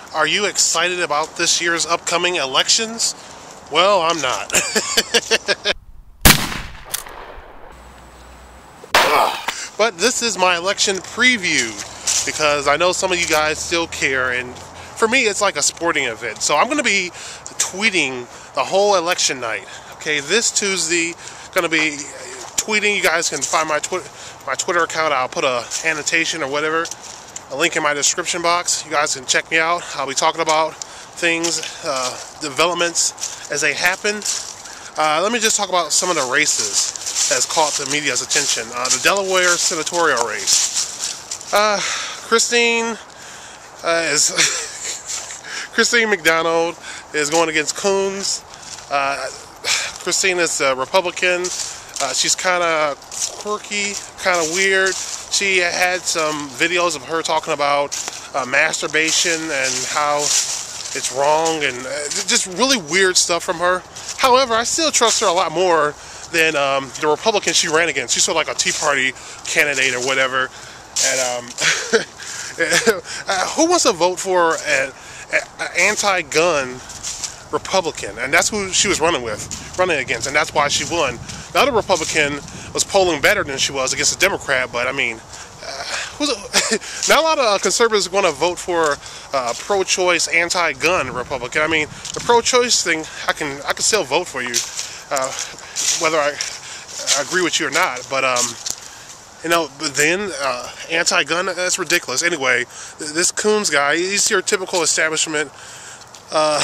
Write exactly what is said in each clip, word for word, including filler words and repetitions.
Are you excited about this year's upcoming elections? Well, I'm not. But this is my election preview because I know some of you guys still care, and for me it's like a sporting event. So I'm going to be tweeting the whole election night. Okay, this Tuesday, going to be tweeting. You guys can find my, twi my Twitter account. I'll put a annotation or whatever, a link in my description box. You guys can check me out. I'll be talking about things, uh, developments as they happen. Uh, let me just talk about some of the races that's caught the media's attention. Uh, the Delaware senatorial race. Uh, Christine uh, is Christine McDonald is going against Coons. Uh, Christine is a Republican. Uh, she's kind of quirky, kind of weird. She had some videos of her talking about uh, masturbation and how it's wrong, and uh, just really weird stuff from her. However, I still trust her a lot more than um, the Republican she ran against. She's sort of like a Tea Party candidate or whatever. And um, uh, who wants to vote for an anti-gun Republican? And that's who she was running with, running against, and that's why she won. The other Republican was polling better than she was against a Democrat, but I mean, uh, who's a, not a lot of conservatives are going to vote for uh, pro-choice, anti-gun Republican. I mean, the pro-choice thing, I can I can still vote for you, uh, whether I, I agree with you or not. But um, you know, but then uh, anti-gun, that's ridiculous. Anyway, this Coons guy, he's your typical establishment, uh,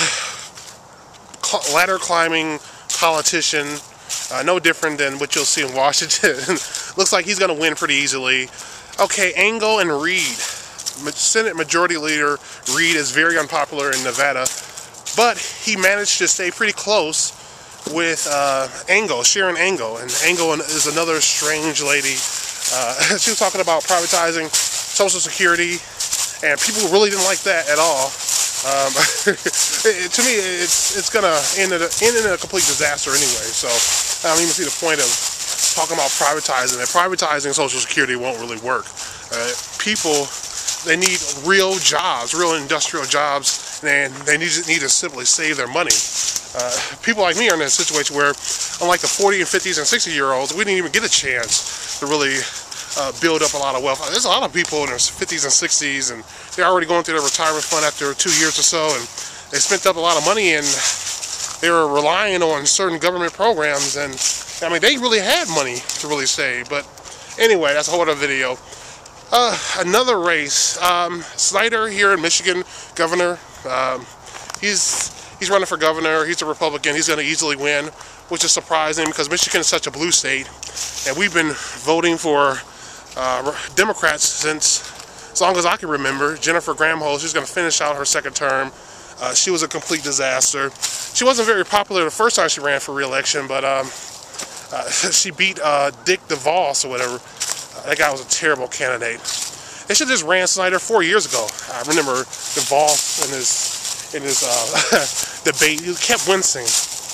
ladder climbing politician. Uh, no different than what you'll see in Washington. Looks like he's going to win pretty easily. Okay, Engel and Reed. Senate Majority Leader Reed is very unpopular in Nevada, but he managed to stay pretty close with uh, Engel, Sharon Engel. And Engel is another strange lady. Uh, she was talking about privatizing Social Security, and people really didn't like that at all. Um, it, to me, it's it's gonna end in, a, end in a complete disaster anyway. So I don't even see the point of talking about privatizing it. Privatizing Social Security won't really work. Uh, people, they need real jobs, real industrial jobs, and they need to, need to simply save their money. Uh, people like me are in a situation where, unlike the forty and fifties and sixty year olds, we didn't even get a chance to really Uh, build up a lot of wealth. There's a lot of people in their fifties and sixties, and they're already going through their retirement fund after two years or so, and they spent up a lot of money, and they were relying on certain government programs, and I mean, they really had money to really save. But anyway, that's a whole other video. Uh, another race, um, Snyder here in Michigan, governor. Um, he's he's running for governor. He's a Republican. He's going to easily win, which is surprising because Michigan is such a blue state, and we've been voting for Uh, Democrats since as long as I can remember. Jennifer Granholm, she's going to finish out her second term. Uh, she was a complete disaster. She wasn't very popular the first time she ran for re-election, but um, uh, she beat uh, Dick DeVos or whatever. Uh, that guy was a terrible candidate. They should have just ran Snyder four years ago. I remember DeVos in his in his uh, debate. He kept wincing.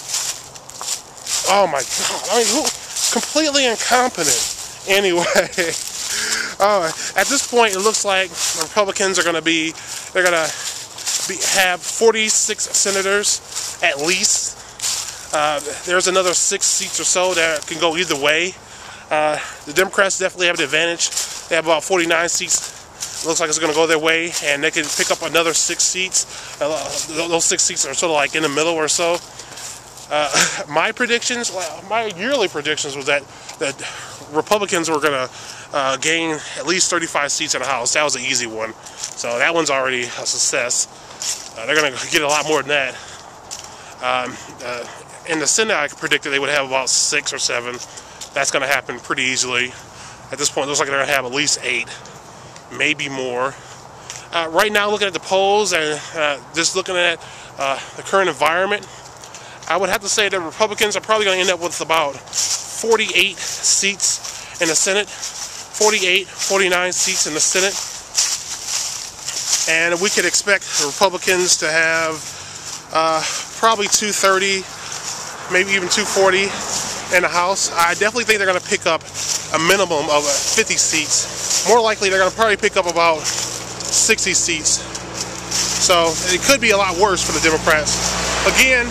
Oh my God! I mean, who? Completely incompetent. Anyway. Uh, at this point, it looks like the Republicans are going to be, they're going to be, have forty-six senators at least. Uh, there's another six seats or so that can go either way. Uh, the Democrats definitely have the advantage. They have about forty-nine seats. It looks like it's going to go their way, and they can pick up another six seats. Uh, those six seats are sort of like in the middle or so. Uh, my predictions, well, my yearly predictions was that that Republicans were going to uh, gain at least thirty-five seats in the House. That was an easy one. So that one's already a success. Uh, they're going to get a lot more than that. Um, uh, in the Senate, I predicted they would have about six or seven. That's going to happen pretty easily. At this point, it looks like they're going to have at least eight, maybe more. Uh, right now, looking at the polls and uh, just looking at uh, the current environment, I would have to say that Republicans are probably going to end up with about forty-eight seats in the Senate, forty-eight, forty-nine seats in the Senate, and we could expect the Republicans to have uh, probably two thirty, maybe even two forty in the House. I definitely think they're going to pick up a minimum of fifty seats. More likely, they're going to probably pick up about sixty seats So it could be a lot worse for the Democrats. Again,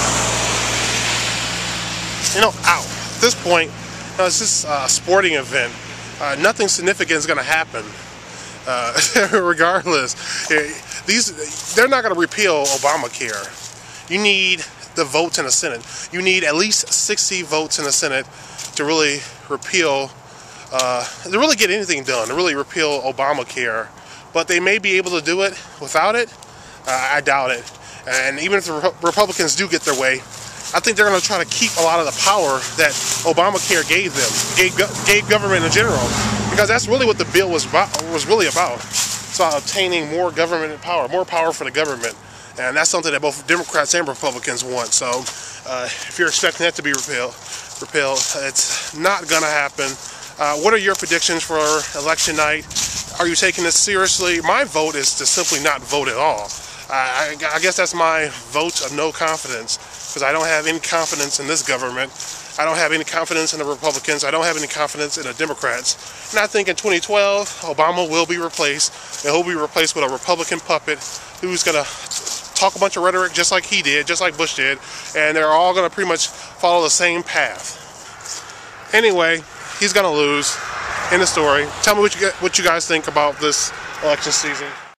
you know, ow, at this point, you know, it's just a sporting event. Uh, nothing significant is going to happen. Uh, regardless, these they're not going to repeal Obamacare. You need the votes in the Senate. You need at least sixty votes in the Senate to really repeal, uh, to really get anything done, to really repeal Obamacare. But they may be able to do it without it. Uh, I doubt it. And even if the Re Republicans do get their way, I think they're going to try to keep a lot of the power that Obamacare gave them, gave, gave government in general, because that's really what the bill was about, was really about. It's about obtaining more government power, more power for the government, and that's something that both Democrats and Republicans want. So, uh, if you're expecting that to be repealed, repealed, it's not going to happen. Uh, what are your predictions for election night? Are you taking this seriously? My vote is to simply not vote at all. I, I guess that's my vote of no confidence, because I don't have any confidence in this government. I don't have any confidence in the Republicans. I don't have any confidence in the Democrats. And I think in twenty twelve, Obama will be replaced, and he'll be replaced with a Republican puppet who's going to talk a bunch of rhetoric just like he did, just like Bush did, and they're all going to pretty much follow the same path. Anyway, he's going to lose. End of story. Tell me what you, what you guys think about this election season.